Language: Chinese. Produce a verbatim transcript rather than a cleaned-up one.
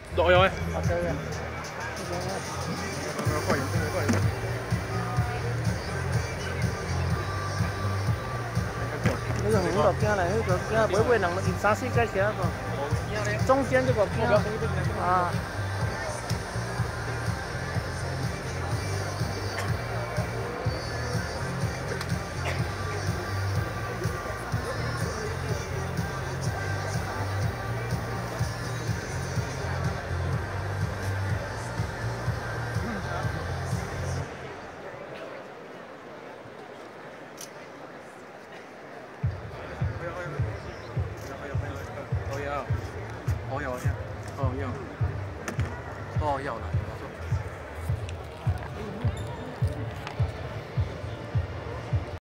路用的。 啊对对。 快点，快点！ 那个远路惊嘞，那个惊尾尾人三四架车个，中间这个惊啊。